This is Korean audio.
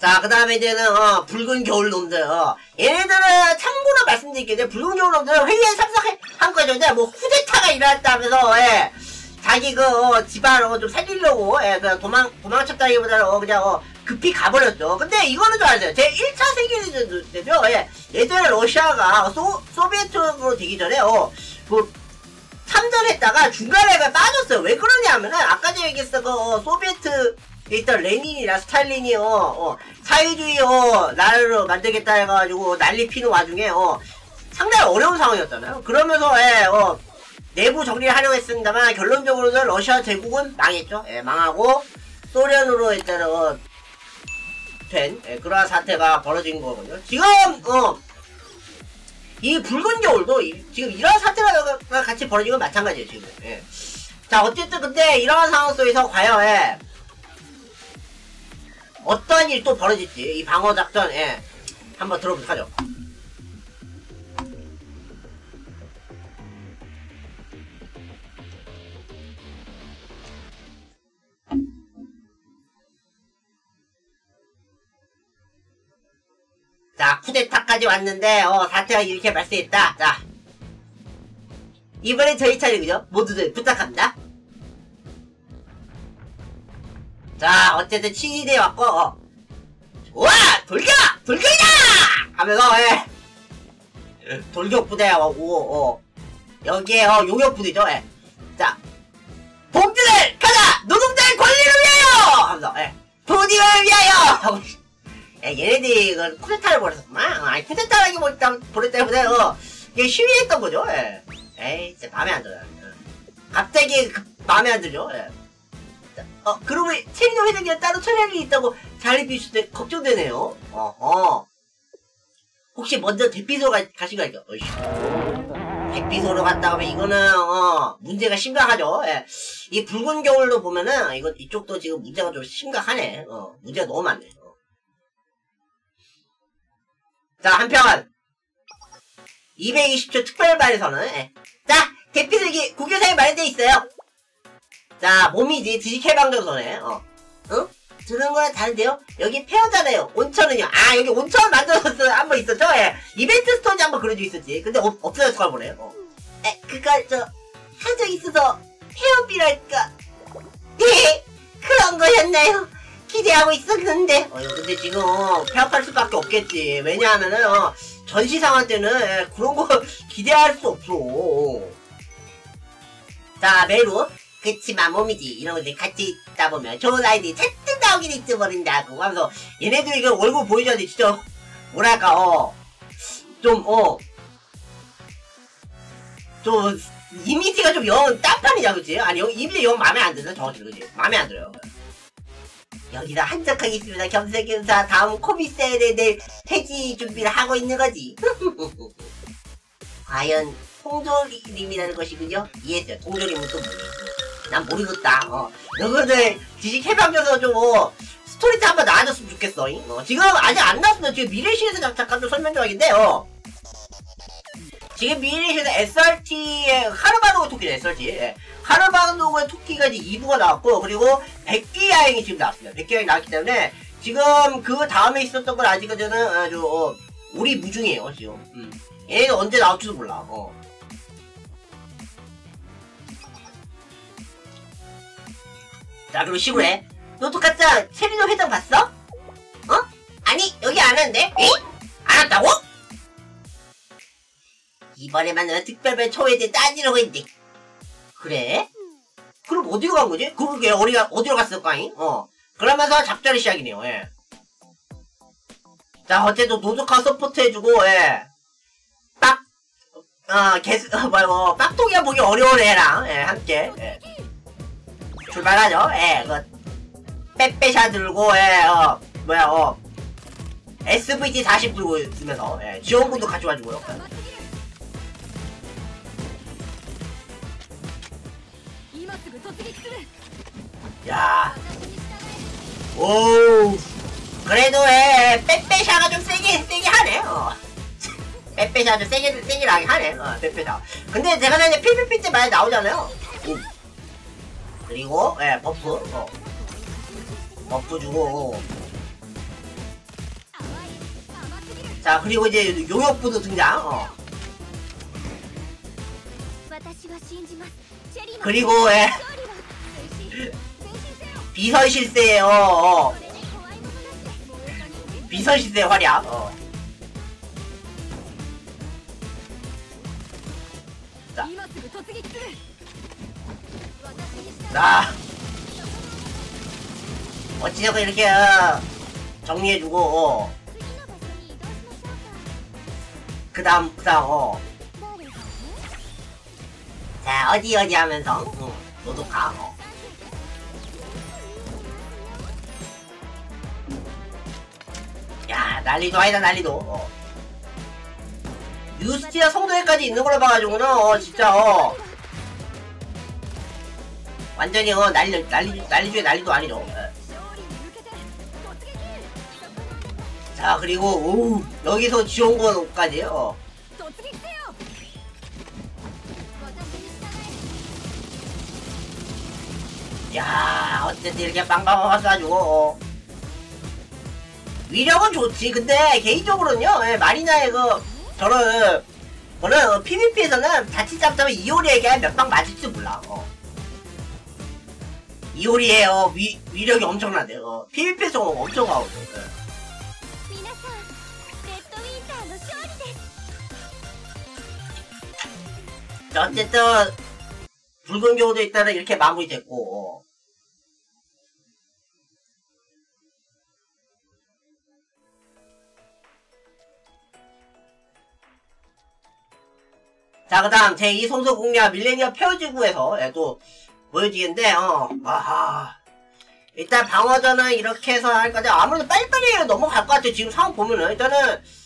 자, 그 다음에 이제는, 붉은 겨울놈들, 얘네들은 참고로 말씀드릴게요. 붉은 겨울놈들은 회의에 참석한 거죠. 이제 뭐, 후데타가 일어났다면서, 예. 자기 집안, 좀 살리려고, 예, 그냥 도망쳤다기보다는, 그냥, 급히 가버렸죠. 근데 이거는 좀 아세요. 제 1차 세계대전 때죠. 예. 예전에 러시아가 소비에트로 되기 전에, 참전했다가 중간에 빠졌어요. 왜 그러냐면은, 아까 전에 얘기했어, 소비에트, 일단 레닌이나 스탈린이 사회주의 나라를 만들겠다 해가지고 난리 피는 와중에 상당히 어려운 상황이었잖아요. 그러면서 내부 정리를 하려고 했습니다만 결론적으로는 러시아 제국은 망했죠. 예, 망하고 소련으로 일단은 된 그러한 사태가 벌어진 거거든요. 지금 이 붉은 겨울도 지금 이런 사태가 같이 벌어진 건 마찬가지예요. 지금. 예. 자, 어쨌든 근데 이러한 상황 속에서 과연 어떤 일이 또 벌어질지 이 방어작전 한번 들어보도록 하죠. 자, 쿠데타까지 왔는데 사태가 이렇게 발생했다. 자, 이번엔 저희 차례군요. 모두들 부탁합니다. 자, 어쨌든 친위대 왔고, 좋아! 돌격이다! 하면서, 돌격부대가 오고, 여기에, 용역부대죠, 자, 봉들을 가자! 노동자의 권리를 위하여! 하면서, 돈을 위하여! 하고, 얘네들이 이건 쿠데타를 벌였었구만. 아니, 쿠데타라기 벌였다기보다, 이게 시위했던 거죠, 에이, 진짜 맘에 안 들어요. 갑자기 맘에 안 들죠, 그러고 체리노 회장님은 따로 처리할 일이 있다고 자리비 있을 때 걱정되네요. 혹시 먼저 대피소로 가신 거 아닐까? 대피소로 갔다 오면 이거는 문제가 심각하죠. 이 붉은 겨울도 보면은 이쪽도 지금 문제가 좀 심각하네. 문제가 너무 많네. 자, 한편 220초 특별반에서는 자, 대피소 국유사에 마련되어 있어요. 자, 몸이지, 지식해방전선에, 응? 들은 거랑 다른데요? 여기 페어잖아요. 온천은요. 아, 여기 온천 만들어서 한번 있었죠? 이벤트 스토지 한번 그려져 있었지. 근데 없어졌을 걸 보네요. 그니까, 한 적 있어서, 페어비랄까. 예! 그런 거였나요? 기대하고 있었는데. 근데 지금, 폐업할 수밖에 없겠지. 왜냐하면은, 전시 상황 때는, 그런 거 기대할 수 없어. 자, 메루. 그치만 몸이지 이런 것들 같이 있다 보면 좋은 아이들이 잔뜩 나오긴 잊어버린다고 하면서 얘네들 이거 얼굴 보여줘야 돼. 진짜 뭐랄까 좀 이미지가 좀 영 딴판이야. 그치? 아니 이미지 영 맘에 안 드네. 정확히 그치? 맘에 안 들어요. 여기서 한적하겠습니다. 겸사겸사 다음 코미세에 대해 폐지 준비를 하고 있는 거지. 과연 통조림이라는 것이군요. 이해했어요. 통조림은 또 뭐겠어. 난 모르겠다. 너희들 지식 해방전서 좀 스토리때 한번 나와줬으면 좋겠어. 지금 아직 안 나왔어. 지금 미래시에서 잠깐 좀 설명 좀 하겠는데요. 지금 미래시에서 SRT의 하르바노그 토끼네. SRT. 하르바노그 토끼가 이제 2부가 나왔고, 그리고 백기야행이 지금 나왔습니다. 백기야행이 나왔기 때문에 지금 그 다음에 있었던 건 아직까지는 아주 우리 무중이에요. 지금. 얘는 언제 나올지도 몰라. 자, 그리고 시구래. 너 똑같자 체리노 회장 봤어? 아니, 여기 안 왔는데? 에? 안 왔다고? 이번에 만나는 특별반 초회대 따지려고 했는데. 그래? 그럼 어디로 간 거지? 그러게, 어디로 갔을까잉? 그러면서 작전이 시작이네요, 자, 어쨌든 노조카 서포트 해주고, 빡통이야 보기 어려운 애랑, 함께, 출발하죠. 빼빼샤 들고, SVT 40 들고 있으면서, 지원군도 같이 와주고요. 야, 오, 그래도 빼빼샤가 좀 세게 하네. 빼빼샤가 좀 세게 나긴 하네. 빼빼샤. 근데 제가 전에 PVP 때 많이 나오잖아요. 그리고 버프 버프 주고 자, 그리고 이제 용역부도 등장. 그리고 비선 실세예요. 비선 실세 활약. 자, 어찌되건 이렇게 정리해주고 그다음 자, 어디 하면서 너도 가. 야, 난리도 아니다, 난리도. 뉴스티아 성도회까지 있는 걸로 봐가지고는 진짜 완전히 난리 중에 난리도 아니죠. 자, 그리고 여기서 지원군까지 야, 어쨌든 이렇게 빵빵 와가지고 위력은 좋지. 근데 개인적으로는요, 마리나의 저는 PVP에서는 자칫 잘못하면 이오리에게 몇 방 맞을지 몰라. 이오리의 위력이 엄청나대요. PVP에서 엄청 가오죠. 어쨌든 붉은 경우도 일단은 이렇게 마무리됐고. 자, 그 다음 제2 성소 공략 밀레니엄 페어지구에서 또 보여지겠는데 일단 방어전은 이렇게 해서 할 건데 아무래도 빨리빨리 넘어갈 것 같아요. 지금 상황 보면은 일단은